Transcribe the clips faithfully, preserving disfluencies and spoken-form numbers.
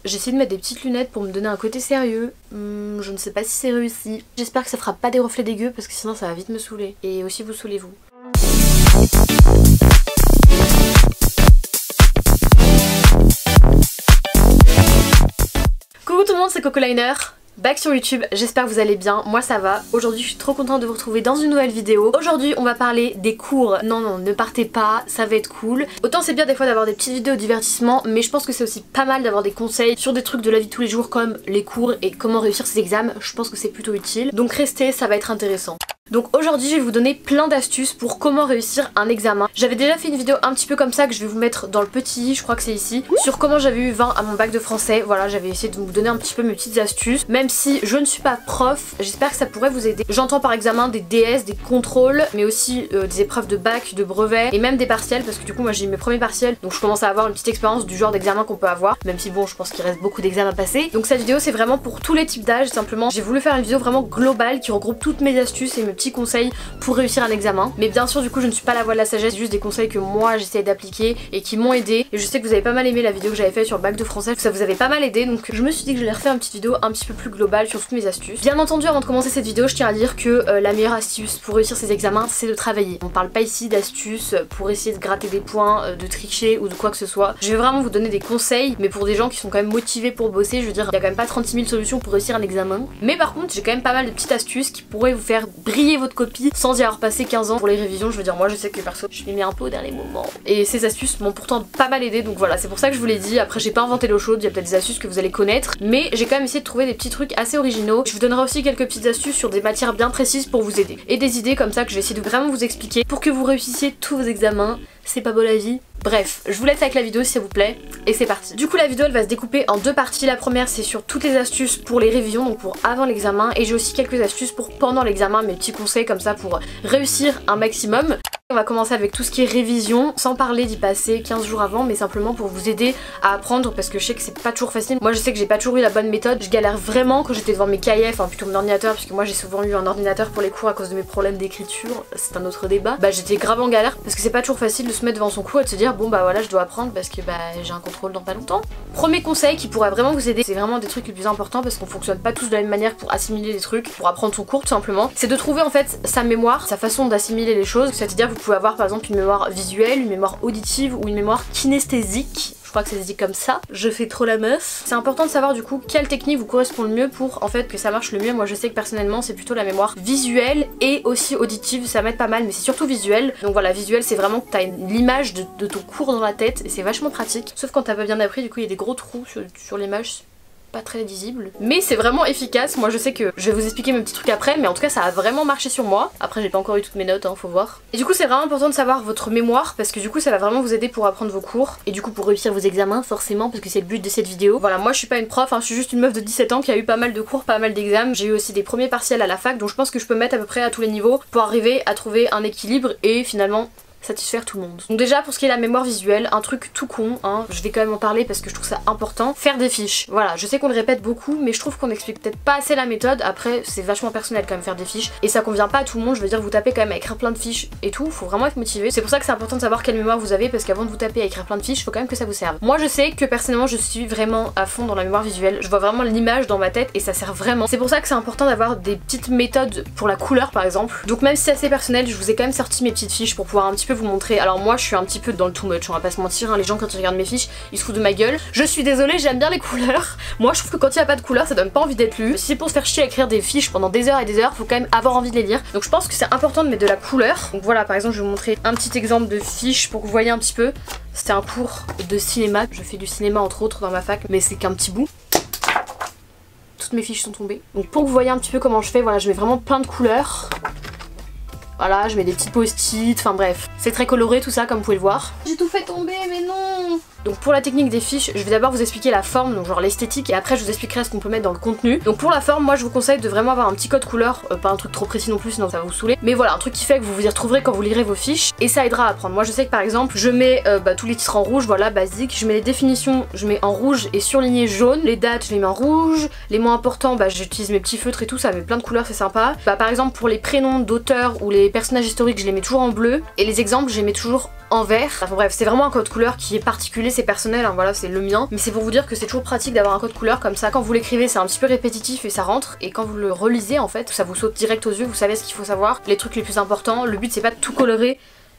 J'ai essayé de mettre des petites lunettes pour me donner un côté sérieux. Hum, je ne sais pas si c'est réussi. J'espère que ça fera pas des reflets dégueux parce que sinon ça va vite me saouler. Et aussi vous saoulez vous. Coucou tout le monde, c'est Coco Liner. Back sur YouTube, j'espère que vous allez bien, moi ça va. Aujourd'hui je suis trop contente de vous retrouver dans une nouvelle vidéo. Aujourd'hui on va parler des cours. Non non, ne partez pas, ça va être cool. Autant c'est bien des fois d'avoir des petites vidéos de divertissement, mais je pense que c'est aussi pas mal d'avoir des conseils sur des trucs de la vie de tous les jours comme les cours et comment réussir ses examens. Je pense que c'est plutôt utile. Donc restez, ça va être intéressant. Donc aujourd'hui je vais vous donner plein d'astuces pour comment réussir un examen. J'avais déjà fait une vidéo un petit peu comme ça que je vais vous mettre dans le petit, je crois que c'est ici, sur comment j'avais eu vingt à mon bac de français. Voilà, j'avais essayé de vous donner un petit peu mes petites astuces. Même si je ne suis pas prof, j'espère que ça pourrait vous aider. J'entends par examen des D S, des contrôles, mais aussi euh, des épreuves de bac, de brevet et même des partiels, parce que du coup moi j'ai eu mes premiers partiels, donc je commence à avoir une petite expérience du genre d'examen qu'on peut avoir, même si bon je pense qu'il reste beaucoup d'examens à passer. Donc cette vidéo c'est vraiment pour tous les types d'âge, simplement j'ai voulu faire une vidéo vraiment globale qui regroupe toutes mes astuces et mes petits conseils pour réussir un examen. Mais bien sûr du coup je ne suis pas la voix de la sagesse, c'est juste des conseils que moi j'essaie d'appliquer et qui m'ont aidé. Et je sais que vous avez pas mal aimé la vidéo que j'avais faite sur le bac de français, que ça vous avait pas mal aidé, donc je me suis dit que je vais refaire une petite vidéo un petit peu plus globale sur toutes mes astuces. Bien entendu avant de commencer cette vidéo je tiens à dire que euh, la meilleure astuce pour réussir ces examens c'est de travailler. On parle pas ici d'astuces pour essayer de gratter des points, euh, de tricher ou de quoi que ce soit. Je vais vraiment vous donner des conseils, mais pour des gens qui sont quand même motivés pour bosser. Je veux dire, il y a quand même pas trente-six mille solutions pour réussir un examen. Mais par contre j'ai quand même pas mal de petites astuces qui pourraient vous faire briller votre copie sans y avoir passé quinze ans pour les révisions. Je veux dire, moi je sais que perso je m'y mets un peu au dernier moment et ces astuces m'ont pourtant pas mal aidé, donc voilà, c'est pour ça que je vous l'ai dit. Après j'ai pas inventé l'eau chaude, il y a peut-être des astuces que vous allez connaître, mais j'ai quand même essayé de trouver des petits trucs assez originaux. Je vous donnerai aussi quelques petites astuces sur des matières bien précises pour vous aider et des idées comme ça que je vais essayer de vraiment vous expliquer pour que vous réussissiez tous vos examens. C'est pas beau la vie? Bref, je vous laisse avec la vidéo si ça vous plaît et c'est parti. Du coup la vidéo elle va se découper en deux parties. La première c'est sur toutes les astuces pour les révisions, donc pour avant l'examen, et j'ai aussi quelques astuces pour pendant l'examen, mes petits conseils comme ça pour réussir un maximum. On va commencer avec tout ce qui est révision, sans parler d'y passer quinze jours avant, mais simplement pour vous aider à apprendre, parce que je sais que c'est pas toujours facile. Moi je sais que j'ai pas toujours eu la bonne méthode, je galère vraiment quand j'étais devant mes cahiers, enfin plutôt mon ordinateur, puisque moi j'ai souvent eu un ordinateur pour les cours à cause de mes problèmes d'écriture, c'est un autre débat. Bah j'étais grave en galère, parce que c'est pas toujours facile de se mettre devant son cours et de se dire bon bah voilà je dois apprendre parce que bah j'ai un contrôle dans pas longtemps. Premier conseil qui pourrait vraiment vous aider, c'est vraiment des trucs les plus importants parce qu'on fonctionne pas tous de la même manière pour assimiler les trucs, pour apprendre son cours tout simplement, c'est de trouver en fait sa mémoire, sa façon d'assimiler les choses, c'est-à-dire vous pouvez avoir par exemple une mémoire visuelle, une mémoire auditive ou une mémoire kinesthésique. Je crois que ça se dit comme ça, je fais trop la meuf. C'est important de savoir du coup quelle technique vous correspond le mieux pour en fait que ça marche le mieux. Moi je sais que personnellement c'est plutôt la mémoire visuelle et aussi auditive, ça m'aide pas mal, mais c'est surtout visuel. Donc voilà, visuel c'est vraiment que t'as l'image de, de ton cours dans la tête et c'est vachement pratique. Sauf quand t'as pas bien appris, du coup il y a des gros trous sur, sur l'image. Pas très lisible, mais c'est vraiment efficace. Moi je sais que je vais vous expliquer mes petits trucs après, mais en tout cas ça a vraiment marché sur moi. Après j'ai pas encore eu toutes mes notes, hein, faut voir. Et du coup c'est vraiment important de savoir votre mémoire parce que du coup ça va vraiment vous aider pour apprendre vos cours et du coup pour réussir vos examens forcément, parce que c'est le but de cette vidéo. Voilà, moi je suis pas une prof, hein, je suis juste une meuf de dix-sept ans qui a eu pas mal de cours, pas mal d'examens. J'ai eu aussi des premiers partiels à la fac, donc je pense que je peux mettre à peu près à tous les niveaux pour arriver à trouver un équilibre et finalement satisfaire tout le monde. Donc déjà pour ce qui est la mémoire visuelle, un truc tout con, hein, je vais quand même en parler parce que je trouve ça important, faire des fiches. Voilà, je sais qu'on le répète beaucoup, mais je trouve qu'on explique peut-être pas assez la méthode. Après c'est vachement personnel quand même faire des fiches, et ça convient pas à tout le monde. Je veux dire, vous tapez quand même à écrire plein de fiches et tout, faut vraiment être motivé. C'est pour ça que c'est important de savoir quelle mémoire vous avez, parce qu'avant de vous taper à écrire plein de fiches, faut quand même que ça vous serve. Moi je sais que personnellement je suis vraiment à fond dans la mémoire visuelle, je vois vraiment l'image dans ma tête et ça sert vraiment. C'est pour ça que c'est important d'avoir des petites méthodes pour la couleur par exemple. Donc même si c'est assez personnel, je vous ai quand même sorti mes petites fiches pour pouvoir un petit peu vous montrer. Alors moi je suis un petit peu dans le too much, on va pas se mentir, hein. Les gens quand ils regardent mes fiches ils se foutent de ma gueule. Je suis désolée, j'aime bien les couleurs. Moi je trouve que quand il n'y a pas de couleurs ça donne pas envie d'être lu. Si c'est pour se faire chier à écrire des fiches pendant des heures et des heures, faut quand même avoir envie de les lire. Donc je pense que c'est important de mettre de la couleur. Donc voilà, par exemple je vais vous montrer un petit exemple de fiche pour que vous voyez un petit peu. C'était un cours de cinéma, je fais du cinéma entre autres dans ma fac, mais c'est qu'un petit bout. Toutes mes fiches sont tombées. Donc pour que vous voyez un petit peu comment je fais, voilà, je mets vraiment plein de couleurs. Voilà, je mets des petits post-it, enfin bref. C'est très coloré tout ça comme vous pouvez le voir. J'ai tout fait tomber mais non. Donc pour la technique des fiches, je vais d'abord vous expliquer la forme, donc genre l'esthétique, et après je vous expliquerai ce qu'on peut mettre dans le contenu. Donc pour la forme, moi je vous conseille de vraiment avoir un petit code couleur, euh, pas un truc trop précis non plus sinon ça va vous saouler, mais voilà, un truc qui fait que vous vous y retrouverez quand vous lirez vos fiches et ça aidera à apprendre. Moi je sais que par exemple je mets euh, bah, tous les titres en rouge, voilà, basique, je mets les définitions, je mets en rouge et surligné jaune, les dates je les mets en rouge, les mots importants bah j'utilise mes petits feutres et tout, ça met plein de couleurs, c'est sympa. Bah par exemple pour les prénoms d'auteurs ou les personnages historiques je les mets toujours en bleu et les exemples je les mets toujours en vert. Enfin bref, c'est vraiment un code couleur qui est particulier, c'est personnel, hein, voilà, c'est le mien. Mais c'est pour vous dire que c'est toujours pratique d'avoir un code couleur comme ça. Quand vous l'écrivez, c'est un petit peu répétitif et ça rentre. Et quand vous le relisez, en fait, ça vous saute direct aux yeux, vous savez ce qu'il faut savoir, les trucs les plus importants. Le but, c'est pas de tout colorer.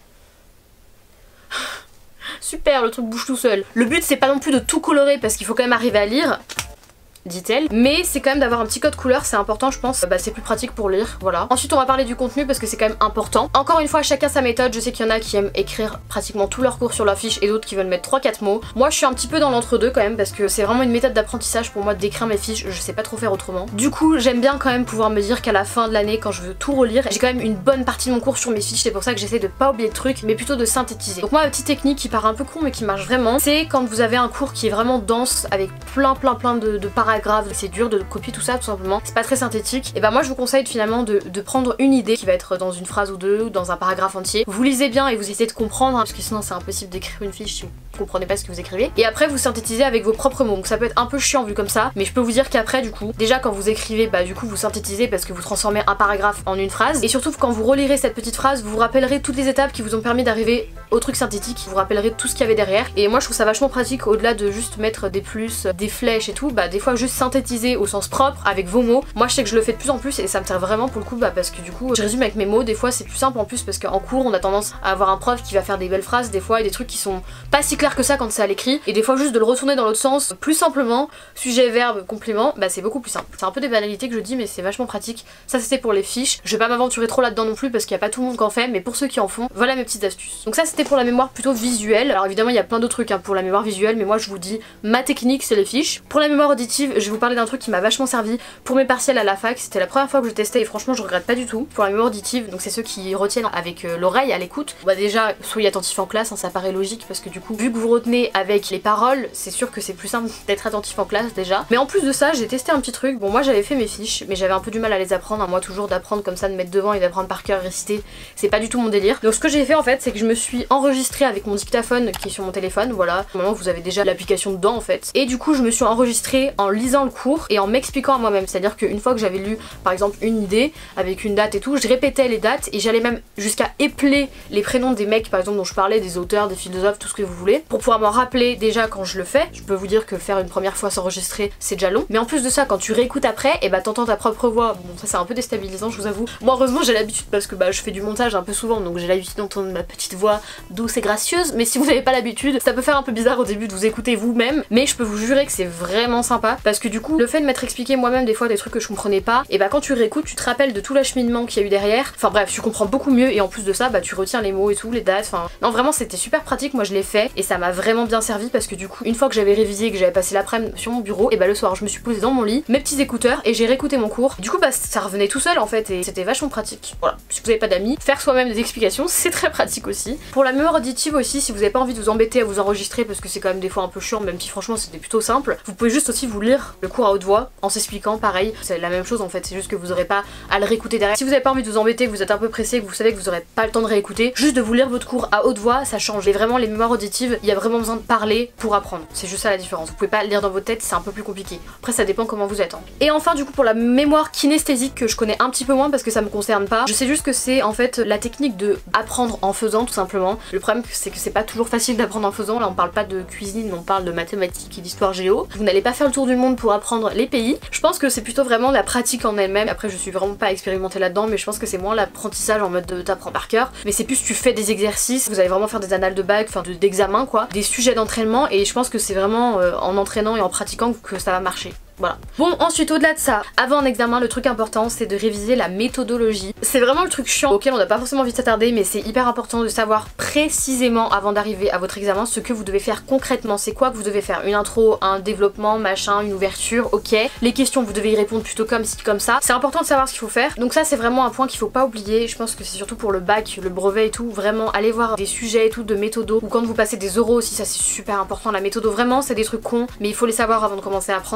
Super, le truc bouge tout seul. Le but, c'est pas non plus de tout colorer parce qu'il faut quand même arriver à lire, dit-elle, mais c'est quand même d'avoir un petit code couleur, c'est important je pense, bah c'est plus pratique pour lire, voilà. Ensuite on va parler du contenu parce que c'est quand même important. Encore une fois, chacun sa méthode, je sais qu'il y en a qui aiment écrire pratiquement tout leur cours sur leur fiche et d'autres qui veulent mettre trois quatre mots. Moi je suis un petit peu dans l'entre-deux quand même parce que c'est vraiment une méthode d'apprentissage pour moi d'écrire mes fiches, je sais pas trop faire autrement. Du coup j'aime bien quand même pouvoir me dire qu'à la fin de l'année, quand je veux tout relire, j'ai quand même une bonne partie de mon cours sur mes fiches, c'est pour ça que j'essaie de pas oublier de trucs, mais plutôt de synthétiser. Donc moi ma petite technique qui paraît un peu con mais qui marche vraiment, c'est quand vous avez un cours qui est vraiment dense avec plein plein plein de, de paragraphes, c'est dur de copier tout ça tout simplement, c'est pas très synthétique, et bah moi je vous conseille finalement de, de prendre une idée qui va être dans une phrase ou deux ou dans un paragraphe entier, vous lisez bien et vous essayez de comprendre, hein, parce que sinon c'est impossible d'écrire une fiche si vous comprenez pas ce que vous écrivez, et après vous synthétisez avec vos propres mots. Donc ça peut être un peu chiant vu comme ça, mais je peux vous dire qu'après du coup, déjà quand vous écrivez, bah du coup vous synthétisez parce que vous transformez un paragraphe en une phrase, et surtout quand vous relirez cette petite phrase, vous vous rappellerez toutes les étapes qui vous ont permis d'arriver au truc synthétique, vous vous rappellerez tout ce qu'il y avait derrière, et moi je trouve ça vachement pratique au-delà de juste mettre des plus, des flèches et tout, bah des fois juste synthétiser au sens propre avec vos mots. Moi je sais que je le fais de plus en plus et ça me sert vraiment pour le coup, bah parce que du coup je résume avec mes mots, des fois c'est plus simple en plus parce qu'en cours on a tendance à avoir un prof qui va faire des belles phrases des fois et des trucs qui sont pas si clairs que ça quand c'est à l'écrit, et des fois juste de le retourner dans l'autre sens plus simplement, sujet, verbe, complément, bah c'est beaucoup plus simple. C'est un peu des banalités que je dis mais c'est vachement pratique. Ça c'était pour les fiches, je vais pas m'aventurer trop là-dedans non plus parce qu'il y a pas tout le monde qui en fait, mais pour ceux qui en font, voilà mes petites astuces. Donc ça c'était pour la mémoire plutôt visuelle. Alors évidemment il y a plein d'autres trucs hein, pour la mémoire visuelle, mais moi je vous dis ma technique c'est les fiches. Pour la mémoire auditive, je vais vous parler d'un truc qui m'a vachement servi pour mes partiels à la fac, c'était la première fois que je testais et franchement je regrette pas du tout. Pour la mémoire auditive, donc c'est ceux qui retiennent avec euh, l'oreille à l'écoute, bah déjà soyez attentif en classe, hein, ça paraît logique parce que du coup vu que vous retenez avec les paroles, c'est sûr que c'est plus simple d'être attentif en classe déjà. Mais en plus de ça j'ai testé un petit truc, bon moi j'avais fait mes fiches mais j'avais un peu du mal à les apprendre, hein. Moi toujours d'apprendre comme ça, de mettre devant et d'apprendre par cœur, réciter, c'est pas du tout mon délire. Donc ce que j'ai fait en fait c'est que je me suis enregistrée avec mon dictaphone qui est sur mon téléphone, voilà, normalement vous avez déjà l'application dedans en fait, et du coup je me suis enregistrée en lisant le cours et en m'expliquant à moi-même, c'est à dire qu'une fois que j'avais lu par exemple une idée avec une date et tout, je répétais les dates et j'allais même jusqu'à épeler les prénoms des mecs par exemple dont je parlais, des auteurs, des philosophes, tout ce que vous voulez, pour pouvoir m'en rappeler déjà quand je le fais. Je peux vous dire que le faire une première fois s'enregistrer c'est déjà long, mais en plus de ça quand tu réécoutes après, et bah t'entends ta propre voix, bon ça c'est un peu déstabilisant je vous avoue. Moi heureusement j'ai l'habitude parce que bah je fais du montage un peu souvent donc j'ai l'habitude d'entendre ma petite voix douce et gracieuse, mais si vous n'avez pas l'habitude ça peut faire un peu bizarre au début de vous écouter vous-même, mais je peux vous jurer que c'est vraiment sympa parce que du coup le fait de m'être expliqué moi-même des fois des trucs que je comprenais pas, et bah quand tu réécoutes tu te rappelles de tout l'acheminement qu'il y a eu derrière, enfin bref tu comprends beaucoup mieux et en plus de ça bah tu retiens les mots et tout, les dates, enfin non vraiment c'était super pratique. Moi je l'ai fait et ça m'a vraiment bien servi parce que du coup une fois que j'avais révisé et que j'avais passé l'après-midi sur mon bureau, et bah le soir je me suis posée dans mon lit, mes petits écouteurs et j'ai réécouté mon cours, du coup bah ça revenait tout seul en fait et c'était vachement pratique. Voilà, si vous avez pas d'amis, faire soi-même des explications c'est très pratique aussi. Pour la mémoire auditive aussi, si vous avez pas envie de vous embêter à vous enregistrer parce que c'est quand même des fois un peu chiant, même si franchement c'était plutôt simple, vous pouvez juste aussi vous lire le cours à haute voix en s'expliquant, pareil c'est la même chose en fait, c'est juste que vous aurez pas à le réécouter derrière. Si vous avez pas envie de vous embêter, que vous êtes un peu pressé, que vous savez que vous aurez pas le temps de réécouter, juste de vous lire votre cours à haute voix ça change. Et vraiment les mémoires auditives, il y a vraiment besoin de parler pour apprendre, c'est juste ça la différence. Vous pouvez pas lire dans votre tête, c'est un peu plus compliqué. Après ça dépend comment vous êtes hein. Et enfin du coup pour la mémoire kinesthésique que je connais un petit peu moins parce que ça me concerne pas, je sais juste que c'est en fait la technique de apprendre en faisant tout simplement. Le problème c'est que c'est pas toujours facile d'apprendre en faisant, là on parle pas de cuisine, on parle de mathématiques et d'histoire géo. Vous n'allez pas faire le tour du monde pour apprendre les pays. Je pense que c'est plutôt vraiment la pratique en elle-même. Après je suis vraiment pas expérimentée là-dedans, mais je pense que c'est moins l'apprentissage en mode de t'apprends par cœur, mais c'est plus tu fais des exercices, vous allez vraiment faire des annales de bac, enfin d'examen quoi, des sujets d'entraînement, et je pense que c'est vraiment euh, en entraînant et en pratiquant que ça va marcher. Voilà. Bon ensuite au-delà de ça, avant un examen le truc important c'est de réviser la méthodologie. C'est vraiment le truc chiant auquel on n'a pas forcément envie de s'attarder, mais c'est hyper important de savoir précisément avant d'arriver à votre examen ce que vous devez faire concrètement. C'est quoi que vous devez faire, une intro, un développement, machin, une ouverture, ok. Les questions vous devez y répondre plutôt comme ci comme ça. C'est important de savoir ce qu'il faut faire. Donc ça c'est vraiment un point qu'il faut pas oublier. Je pense que c'est surtout pour le bac, le brevet et tout. Vraiment allez voir des sujets et tout de méthodo, ou quand vous passez des oraux aussi, ça c'est super important. La méthodo vraiment c'est des trucs cons mais il faut les savoir avant de commencer à apprendre parce que ça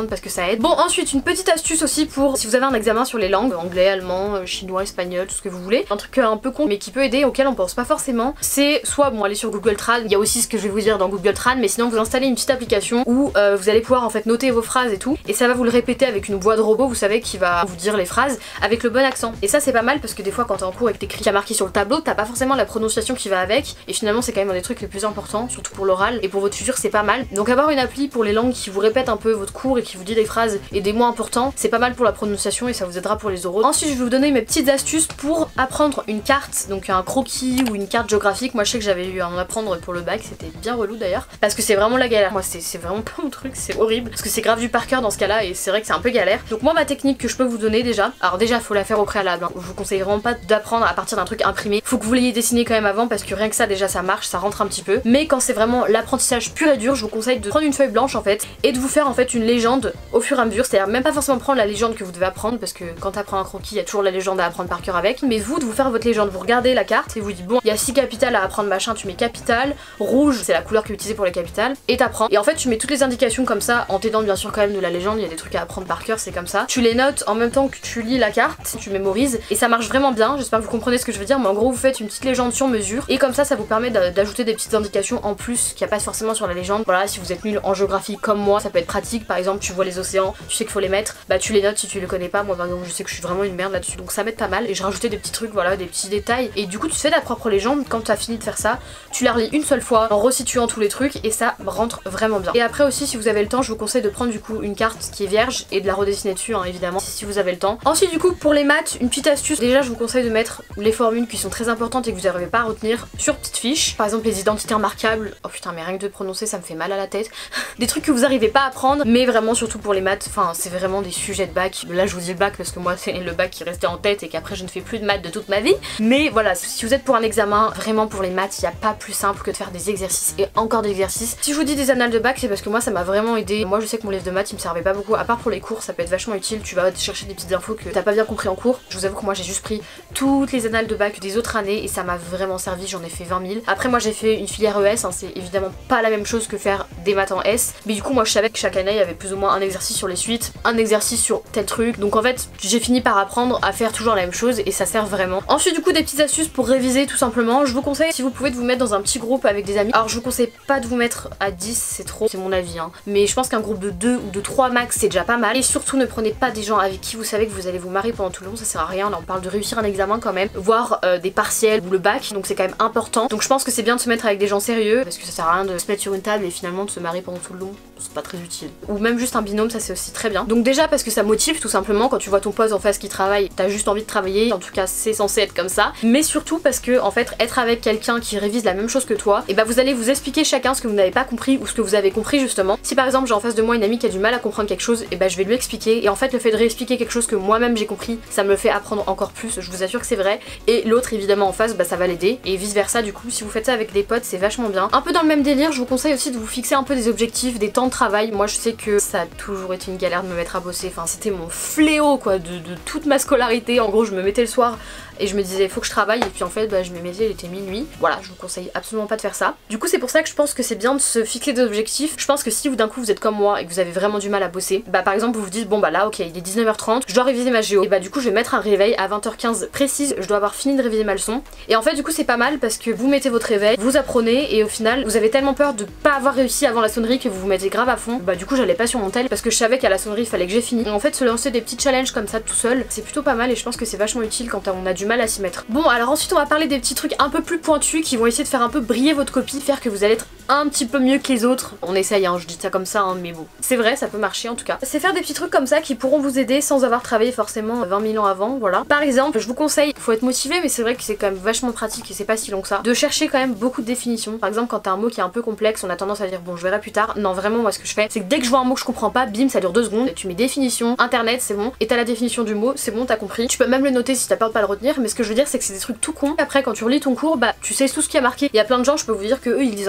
ça aide. Bon, ensuite une petite astuce aussi pour si vous avez un examen sur les langues, anglais, allemand, chinois, espagnol, tout ce que vous voulez. Un truc un peu con mais qui peut aider, auquel on pense pas forcément, c'est soit bon aller sur Google Trad, il y a aussi ce que je vais vous dire dans Google Trad, mais sinon vous installez une petite application où euh, vous allez pouvoir en fait noter vos phrases et tout, et ça va vous le répéter avec une voix de robot, vous savez, qui va vous dire les phrases avec le bon accent. Et ça c'est pas mal parce que des fois quand t'es en cours et que t'écris qui a marqué sur le tableau, t'as pas forcément la prononciation qui va avec, et finalement c'est quand même un des trucs les plus importants, surtout pour l'oral et pour votre futur, c'est pas mal. Donc avoir une appli pour les langues qui vous répète un peu votre cours et qui vous dit des phrases et des mots importants, c'est pas mal pour la prononciation et ça vous aidera pour les oraux. Ensuite je vais vous donner mes petites astuces pour apprendre une carte, donc un croquis ou une carte géographique. Moi je sais que j'avais eu à en apprendre pour le bac, c'était bien relou d'ailleurs, parce que c'est vraiment la galère. Moi c'est vraiment pas mon truc, c'est horrible, parce que c'est grave du par cœur dans ce cas là et c'est vrai que c'est un peu galère. Donc moi ma technique que je peux vous donner déjà, alors déjà faut la faire au préalable, hein. Je vous conseille vraiment pas d'apprendre à partir d'un truc imprimé, faut que vous l'ayez dessiné quand même avant parce que rien que ça déjà ça marche, ça rentre un petit peu. Mais quand c'est vraiment l'apprentissage pur et dur, je vous conseille de prendre une feuille blanche en fait et de vous faire en fait une légende au fur et à mesure, c'est-à-dire même pas forcément prendre la légende que vous devez apprendre parce que quand t'apprends un croquis il y a toujours la légende à apprendre par cœur avec, mais vous de vous faire votre légende, vous regardez la carte et vous dites bon il y a six capitales à apprendre machin, tu mets capitale, rouge c'est la couleur qui est utilisée pour les capitales et t'apprends. Et en fait tu mets toutes les indications comme ça en t'aidant bien sûr quand même de la légende, il y a des trucs à apprendre par cœur, c'est comme ça. Tu les notes en même temps que tu lis la carte, tu mémorises et ça marche vraiment bien, j'espère que vous comprenez ce que je veux dire, mais en gros vous faites une petite légende sur mesure et comme ça ça vous permet d'ajouter des petites indications en plus qu'il n'y a pas forcément sur la légende. Voilà, si vous êtes nul en géographie comme moi ça peut être pratique, par exemple tu vois les océans, tu sais qu'il faut les mettre, bah tu les notes si tu les connais pas. Moi par exemple je sais que je suis vraiment une merde là-dessus donc ça m'aide pas mal et je rajoutais des petits trucs, voilà, des petits détails et du coup tu fais ta propre légende. Quand tu as fini de faire ça tu la relis une seule fois en resituant tous les trucs et ça rentre vraiment bien. Et après aussi si vous avez le temps je vous conseille de prendre du coup une carte qui est vierge et de la redessiner dessus hein, évidemment si vous avez le temps. Ensuite du coup pour les maths une petite astuce, déjà je vous conseille de mettre les formules qui sont très importantes et que vous n'arrivez pas à retenir sur petite fiche, par exemple les identités remarquables, oh putain mais rien que de prononcer ça me fait mal à la tête, des trucs que vous n'arrivez pas à apprendre, mais vraiment surtout pour les maths, enfin c'est vraiment des sujets de bac. Là je vous dis le bac parce que moi c'est le bac qui restait en tête et qu'après je ne fais plus de maths de toute ma vie, mais voilà, si vous êtes pour un examen, vraiment pour les maths il n'y a pas plus simple que de faire des exercices et encore des exercices. Si je vous dis des annales de bac c'est parce que moi ça m'a vraiment aidé. Moi je sais que mon livre de maths il me servait pas beaucoup, à part pour les cours ça peut être vachement utile, tu vas chercher des petites infos que t'as pas bien compris en cours. Je vous avoue que moi j'ai juste pris toutes les annales de bac des autres années et ça m'a vraiment servi, j'en ai fait vingt mille. Après moi j'ai fait une filière E S, hein, c'est évidemment pas la même chose que faire des maths en S, mais du coup moi je savais que chaque année il y avait plus ou moins un exercice sur les suites, un exercice sur tel truc, donc en fait j'ai fini par apprendre à faire toujours la même chose et ça sert vraiment. Ensuite du coup des petites astuces pour réviser tout simplement, je vous conseille si vous pouvez de vous mettre dans un petit groupe avec des amis. Alors je vous conseille pas de vous mettre à dix, c'est trop, c'est mon avis hein, mais je pense qu'un groupe de deux ou de trois max c'est déjà pas mal, et surtout ne prenez pas des gens avec qui vous savez que vous allez vous marier pendant tout le long, ça sert à rien. Là on parle de réussir un examen quand même, voire euh, des partiels ou le bac, donc c'est quand même important, donc je pense que c'est bien de se mettre avec des gens sérieux parce que ça sert à rien de se mettre sur une table et finalement de se marier pendant tout le long, c'est pas très utile. Ou même juste un binôme, ça c'est aussi très bien. Donc déjà parce que ça motive tout simplement, quand tu vois ton pote en face qui travaille, t'as juste envie de travailler, en tout cas c'est censé être comme ça, mais surtout parce que en fait être avec quelqu'un qui révise la même chose que toi, et bah vous allez vous expliquer chacun ce que vous n'avez pas compris ou ce que vous avez compris justement. Si par exemple j'ai en face de moi une amie qui a du mal à comprendre quelque chose, et bah je vais lui expliquer, et en fait le fait de réexpliquer quelque chose que moi-même j'ai compris, ça me le fait apprendre encore plus, je vous assure que c'est vrai, et l'autre évidemment en face bah ça va l'aider, et vice versa. Du coup si vous faites ça avec des potes c'est vachement bien. Un peu dans le même délire, je vous conseille aussi de vous fixer un peu des objectifs, des temps de travail. Moi je sais que ça a toujours été une galère de me mettre à bosser, enfin c'était mon fléau quoi de, de toute ma scolarité. En gros je me mettais le soir et je me disais faut que je travaille, et puis en fait bah, je me mettais, il était minuit. Voilà, je vous conseille absolument pas de faire ça. Du coup c'est pour ça que je pense que c'est bien de se fixer des objectifs. Je pense que si vous d'un coup vous êtes comme moi et que vous avez vraiment du mal à bosser, bah par exemple vous vous dites bon bah là ok il est dix-neuf heures trente, je dois réviser ma géo, et bah du coup je vais mettre un réveil à vingt heures quinze précise, je dois avoir fini de réviser ma leçon. Et en fait du coup c'est pas mal parce que vous mettez votre réveil, vous apprenez, et au final vous avez tellement peur de pas avoir réussi avant la sonnerie que vous vous mettez grave à fond. Bah du coup j'allais pas sur mon tel parce que je savais qu'à la sonnerie il fallait que j'ai fini. Et en fait se lancer des petits challenges comme ça tout seul, c'est plutôt pas mal, et je pense que c'est vachement utile quand on a du mal à s'y mettre. Bon alors ensuite on va parler des petits trucs un peu plus pointus qui vont essayer de faire un peu briller votre copie, faire que vous allez être un petit peu mieux que les autres. On essaye hein, je dis ça comme ça hein, mais bon c'est vrai, ça peut marcher en tout cas. C'est faire des petits trucs comme ça qui pourront vous aider sans avoir travaillé forcément vingt mille ans avant, voilà. Par exemple je vous conseille, faut être motivé mais c'est vrai que c'est quand même vachement pratique et c'est pas si long que ça, de chercher quand même beaucoup de définitions. Par exemple quand t'as un mot qui est un peu complexe on a tendance à dire bon je verrai plus tard. Non vraiment moi ce que je fais c'est que dès que je vois un mot que je comprends pas, bim ça dure deux secondes, tu mets définition, internet c'est bon, et t'as la définition du mot, c'est bon t'as compris. Tu peux même le noter si t'as peur de pas le retenir, mais ce que je veux dire c'est que c'est des trucs tout cons. Après quand tu relis ton cours bah tu sais tout ce qui a marqué. Il y a plein de gens, je peux vous dire que eux ils lisent un truc,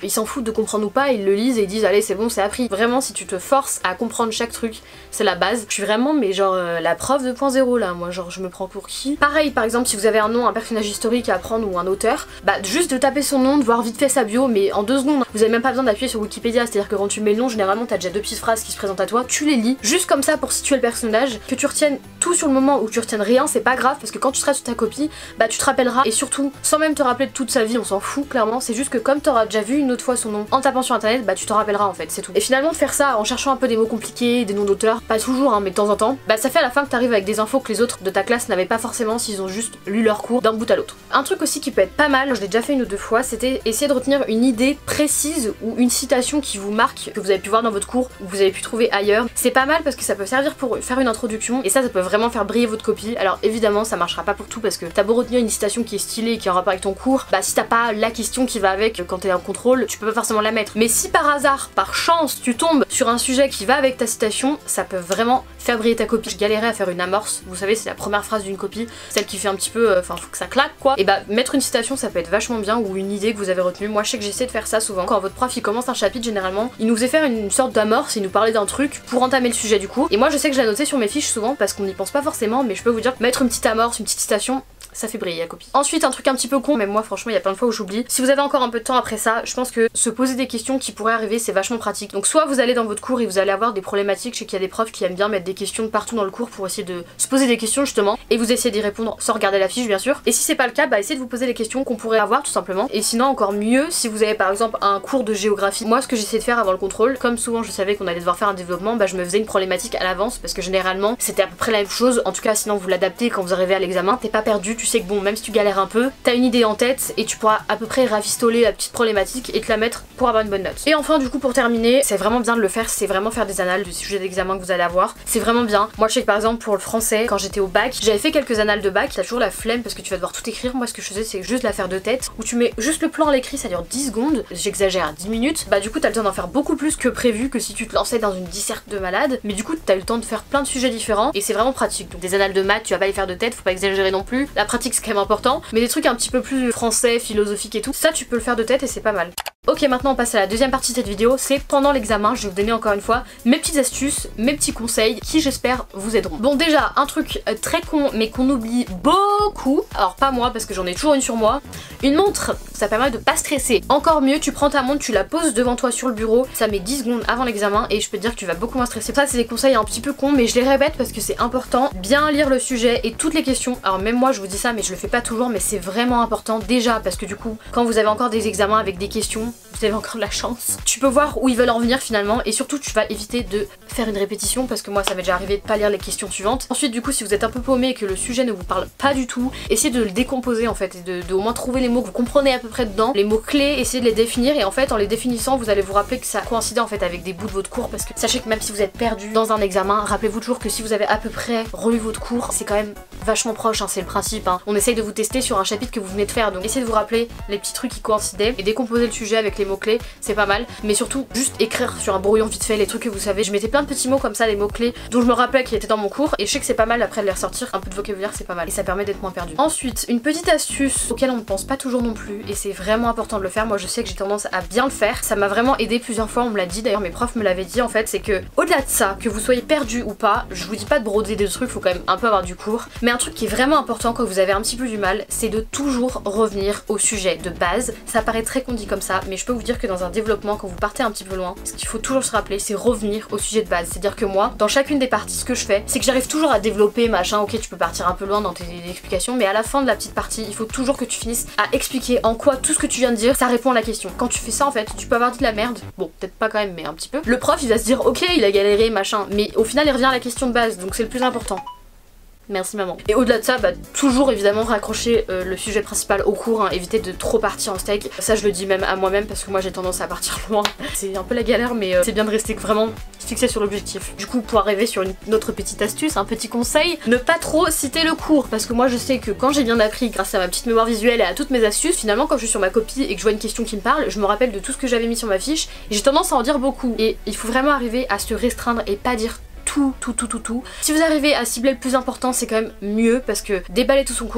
ils s'en foutent de comprendre ou pas, ils le lisent et ils disent allez c'est bon c'est appris. Vraiment si tu te forces à comprendre chaque truc, c'est la base. Je suis vraiment mais genre euh, la prof deux point zéro là, moi genre je me prends pour qui. Pareil par exemple si vous avez un nom, un personnage historique à apprendre ou un auteur, bah juste de taper son nom, de voir vite fait sa bio mais en deux secondes. Vous avez même pas besoin d'appuyer sur Wikipédia, c'est-à-dire que quand tu mets le nom généralement t'as déjà deux petites phrases qui se présentent à toi, tu les lis juste comme ça pour situer le personnage, que tu retiennes tout sur le moment ou que tu retiennes rien c'est pas grave parce que quand tu seras sur ta copie, bah tu te rappelleras et surtout sans même te rappeler de toute sa vie, on s'en fout clairement, c'est juste que comme t'auras déjà vu une autre fois son nom en tapant sur internet, bah tu te rappelleras en fait, c'est tout. Et finalement de faire ça en cherchant un peu des mots compliqués, des noms d'auteurs, pas toujours hein, mais de temps en temps, bah ça fait à la fin que t'arrives avec des infos que les autres de ta classe n'avaient pas forcément s'ils ont juste lu leur cours d'un bout à l'autre. Un truc aussi qui peut être pas mal, je l'ai déjà fait une ou deux fois, c'était essayer de retenir une idée précise ou une citation qui vous marque, que vous avez pu voir dans votre cours ou que vous avez pu trouver ailleurs. C'est pas mal parce que ça peut servir pour faire une introduction et ça ça peut vraiment faire briller votre copie. Alors évidemment ça marchera pas pour tout parce que t'as beau retenir une citation qui est stylée et qui est en rapport avec ton cours, bah si t'as pas la question qui va avec quand t'es en contrôle, tu peux pas forcément la mettre. Mais si par hasard, par chance, tu tombes sur un sujet qui va avec ta citation, ça peut vraiment faire briller ta copie. Je galérais à faire une amorce, vous savez c'est la première phrase d'une copie, celle qui fait un petit peu, enfin euh, faut que ça claque quoi. Et bah mettre une citation ça peut être vachement bien ou une idée que vous avez retenue. Moi je sais que j'essaie de faire ça souvent. Quand votre prof il commence un chapitre généralement, il nous faisait faire une sorte d'amorce, il nous parlait d'un truc pour entamer le sujet du cours. Et moi je sais que je l'ai noté sur mes fiches souvent parce qu'on n'y pense pas forcément, mais je peux vous dire mettre une petite amorce, une petite citation, ça fait briller la copie. Ensuite un truc un petit peu con, mais moi franchement il y a plein de fois où j'oublie. Si vous avez encore un peu de temps après ça, je pense que se poser des questions qui pourraient arriver c'est vachement pratique. Donc soit vous allez dans votre cours et vous allez avoir des problématiques, je sais qu'il y a des profs qui aiment bien mettre des questions partout dans le cours pour essayer de se poser des questions justement et vous essayez d'y répondre sans regarder la fiche bien sûr. Et si c'est pas le cas, bah essayez de vous poser les questions qu'on pourrait avoir tout simplement. Et sinon encore mieux si vous avez par exemple un cours de géographie. Moi ce que j'essaie de faire avant le contrôle, comme souvent je savais qu'on allait devoir faire un développement, bah je me faisais une problématique à l'avance parce que généralement c'était à peu près la même chose. En tout cas sinon vous l'adaptez quand vous arrivez à l'examen, t'es pas perdu, tu sais que bon même si tu galères un peu, t'as une idée en tête et tu pourras à peu près rafistoler la petite problématique et te la mettre pour avoir une bonne note. Et enfin du coup pour terminer, c'est vraiment bien de le faire, c'est vraiment faire des annales du sujet d'examen que vous allez avoir, c'est vraiment bien. Moi je sais que par exemple pour le français, quand j'étais au bac, j'avais fait quelques annales de bac, t'as toujours la flemme parce que tu vas devoir tout écrire. Moi ce que je faisais c'est juste la faire de tête, où tu mets juste le plan à l'écrit, ça dure dix secondes, j'exagère, dix minutes, bah du coup t'as le temps d'en faire beaucoup plus que prévu que si tu te lançais dans une disserte de malade, mais du coup t'as eu le temps de faire plein de sujets différents et c'est vraiment pratique. Donc des annales de maths, tu vas pas les faire de tête, faut pas exagérer non plus, la pratique c'est quand même important, mais des trucs un petit peu plus français, philosophique et tout, ça tu peux le faire de tête et c'est pas mal. Ok, maintenant on passe à la deuxième partie de cette vidéo, c'est pendant l'examen. Je vais vous donner encore une fois mes petites astuces, mes petits conseils qui j'espère vous aideront. Bon déjà, un truc très con mais qu'on oublie beaucoup, alors pas moi parce que j'en ai toujours une sur moi, une montre, ça permet de pas stresser. Encore mieux, tu prends ta montre, tu la poses devant toi sur le bureau, ça met dix secondes avant l'examen et je peux te dire que tu vas beaucoup moins stresser. Ça c'est des conseils un petit peu cons mais je les répète parce que c'est important, bien lire le sujet et toutes les questions. Alors même moi je vous dis ça mais je le fais pas toujours, mais c'est vraiment important déjà parce que du coup quand vous avez encore des examens avec des questions, vous avez encore de la chance. Tu peux voir où ils veulent en venir finalement et surtout tu vas éviter de faire une répétition parce que moi ça m'est déjà arrivé de pas lire les questions suivantes. Ensuite du coup si vous êtes un peu paumé et que le sujet ne vous parle pas du tout, essayez de le décomposer en fait et de, de au moins trouver les mots que vous comprenez à peu près dedans, les mots clés, essayez de les définir et en fait en les définissant vous allez vous rappeler que ça coïncide en fait avec des bouts de votre cours parce que sachez que même si vous êtes perdu dans un examen, rappelez-vous toujours que si vous avez à peu près relu votre cours, c'est quand même vachement proche, hein, c'est le principe. Hein. On essaye de vous tester sur un chapitre que vous venez de faire donc essayez de vous rappeler les petits trucs qui coïncidaient et décomposer le sujet avec les mots clés, c'est pas mal, mais surtout juste écrire sur un brouillon vite fait les trucs que vous savez. Je mettais plein de petits mots comme ça, les mots clés dont je me rappelais qui étaient dans mon cours et je sais que c'est pas mal après de les ressortir, un peu de vocabulaire c'est pas mal et ça permet d'être moins perdu. Ensuite une petite astuce auquel on ne pense pas toujours non plus et c'est vraiment important de le faire, moi je sais que j'ai tendance à bien le faire, ça m'a vraiment aidé plusieurs fois, on me l'a dit d'ailleurs, mes profs me l'avaient dit en fait, c'est que au-delà de ça, que vous soyez perdu ou pas, je vous dis pas de broder des trucs, faut quand même un peu avoir du cours, mais un truc qui est vraiment important quand vous avez un petit peu du mal, c'est de toujours revenir au sujet de base. Ça paraît très con dit comme ça, mais je peux vous dire que dans un développement, quand vous partez un petit peu loin, ce qu'il faut toujours se rappeler, c'est revenir au sujet de base. C'est-à-dire que moi, dans chacune des parties, ce que je fais, c'est que j'arrive toujours à développer, machin, ok, tu peux partir un peu loin dans tes explications, mais à la fin de la petite partie, il faut toujours que tu finisses à expliquer en quoi tout ce que tu viens de dire, ça répond à la question. Quand tu fais ça, en fait, tu peux avoir dit de la merde, bon, peut-être pas quand même, mais un petit peu. Le prof, il va se dire, ok, il a galéré, machin, mais au final, il revient à la question de base, donc c'est le plus important. Merci maman. Et au-delà de ça, bah toujours évidemment raccrocher euh, le sujet principal au cours, hein, éviter de trop partir en steak. Ça je le dis même à moi-même parce que moi j'ai tendance à partir loin. C'est un peu la galère mais euh, c'est bien de rester vraiment fixé sur l'objectif. Du coup pour arriver sur une autre petite astuce, un petit conseil, ne pas trop citer le cours parce que moi je sais que quand j'ai bien appris grâce à ma petite mémoire visuelle et à toutes mes astuces, finalement quand je suis sur ma copie et que je vois une question qui me parle, je me rappelle de tout ce que j'avais mis sur ma fiche et j'ai tendance à en dire beaucoup. Et il faut vraiment arriver à se restreindre et pas dire tout, tout, tout, tout, tout. Si vous arrivez à cibler le plus important, c'est quand même mieux parce que déballer tout son cours,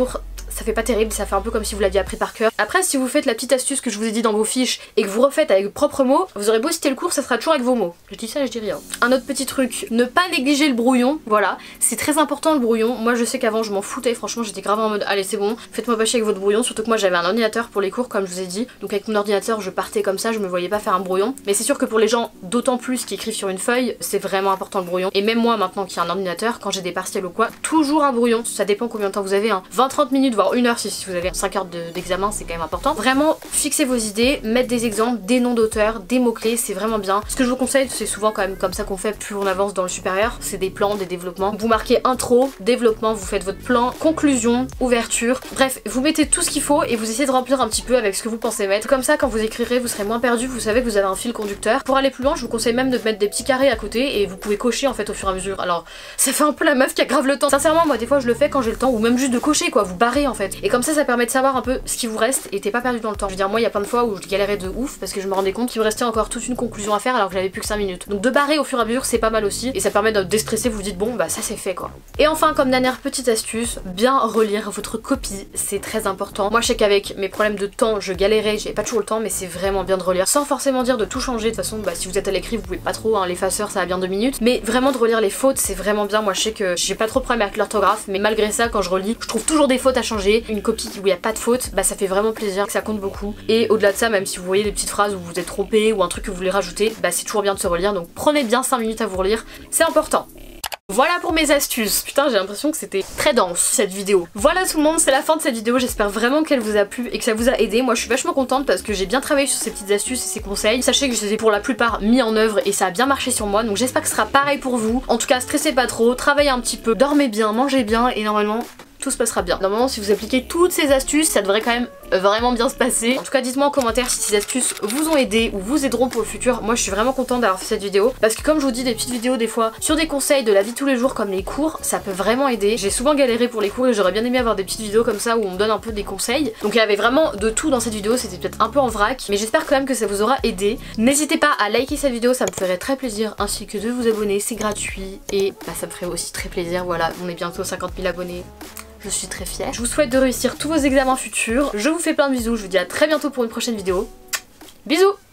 ça fait pas terrible, ça fait un peu comme si vous l'aviez appris par cœur. Après si vous faites la petite astuce que je vous ai dit dans vos fiches et que vous refaites avec vos propres mots, vous aurez beau citer le cours, ça sera toujours avec vos mots. Je dis ça, je dis rien. Un autre petit truc, ne pas négliger le brouillon, voilà, c'est très important le brouillon. Moi je sais qu'avant je m'en foutais, franchement j'étais grave en mode allez c'est bon, faites-moi pas chier avec votre brouillon, surtout que moi j'avais un ordinateur pour les cours comme je vous ai dit, donc avec mon ordinateur je partais comme ça, je me voyais pas faire un brouillon. Mais c'est sûr que pour les gens d'autant plus qui écrivent sur une feuille, c'est vraiment important le brouillon. Et même moi maintenant qui ai un ordinateur, quand j'ai des partiels ou quoi, toujours un brouillon, ça dépend combien de temps vous avez, hein. vingt trente minutes voire une heure si, si vous avez cinq heures d'examen, de, c'est quand même important. Vraiment fixez vos idées, mettre des exemples, des noms d'auteurs, des mots-clés, c'est vraiment bien. Ce que je vous conseille, c'est souvent quand même comme ça qu'on fait plus on avance dans le supérieur, c'est des plans, des développements. Vous marquez intro, développement, vous faites votre plan, conclusion, ouverture, bref, vous mettez tout ce qu'il faut et vous essayez de remplir un petit peu avec ce que vous pensez mettre. Comme ça quand vous écrirez, vous serez moins perdu, vous savez que vous avez un fil conducteur. Pour aller plus loin, je vous conseille même de mettre des petits carrés à côté et vous pouvez cocher en fait au fur et à mesure. Alors ça fait un peu la meuf qui a grave le temps. Sincèrement moi des fois je le fais quand j'ai le temps, ou même juste de cocher quoi, vous barrez en fait. Et comme ça ça permet de savoir un peu ce qui vous reste et t'es pas perdu dans le temps. Je veux dire moi il y a plein de fois où je galérais de ouf parce que je me rendais compte qu'il me restait encore toute une conclusion à faire alors que j'avais plus que cinq minutes. Donc de barrer au fur et à mesure c'est pas mal aussi et ça permet de déstresser, vous vous dites bon bah ça c'est fait quoi. Et enfin comme dernière petite astuce, bien relire votre copie, c'est très important. Moi je sais qu'avec mes problèmes de temps je galérais, j'avais pas toujours le temps mais c'est vraiment bien de relire sans forcément dire de tout changer. De toute façon bah si vous êtes à l'écrit vous pouvez pas trop, hein, l'effaceur ça va bien deux minutes, mais vraiment de relire les fautes c'est vraiment bien. Moi je sais que j'ai pas trop de problème avec l'orthographe mais malgré ça quand je relis je trouve toujours des fautes à changer. Une copie où il n'y a pas de faute, bah ça fait vraiment plaisir, ça compte beaucoup. Et au-delà de ça, même si vous voyez des petites phrases où vous êtes trompé ou un truc que vous voulez rajouter, bah c'est toujours bien de se relire, donc prenez bien cinq minutes à vous relire, c'est important. Voilà pour mes astuces. Putain j'ai l'impression que c'était très dense cette vidéo. Voilà tout le monde, c'est la fin de cette vidéo, j'espère vraiment qu'elle vous a plu et que ça vous a aidé. Moi je suis vachement contente parce que j'ai bien travaillé sur ces petites astuces et ces conseils. Sachez que je les ai pour la plupart mis en œuvre et ça a bien marché sur moi, donc j'espère que ce sera pareil pour vous. En tout cas stressez pas trop, travaillez un petit peu, dormez bien, mangez bien et normalement tout se passera bien. Normalement si vous appliquez toutes ces astuces ça devrait quand même vraiment bien se passer. En tout cas dites-moi en commentaire si ces astuces vous ont aidé ou vous aideront pour le futur. Moi je suis vraiment contente d'avoir fait cette vidéo parce que comme je vous dis des petites vidéos des fois sur des conseils de la vie de tous les jours comme les cours, ça peut vraiment aider. J'ai souvent galéré pour les cours et j'aurais bien aimé avoir des petites vidéos comme ça où on me donne un peu des conseils. Donc il y avait vraiment de tout dans cette vidéo, c'était peut-être un peu en vrac mais j'espère quand même que ça vous aura aidé. N'hésitez pas à liker cette vidéo, ça me ferait très plaisir, ainsi que de vous abonner, c'est gratuit et bah, ça me ferait aussi très plaisir. Voilà, on est bientôt cinquante mille abonnés. Je suis très fière. Je vous souhaite de réussir tous vos examens futurs. Je vous fais plein de bisous. Je vous dis à très bientôt pour une prochaine vidéo. Bisous!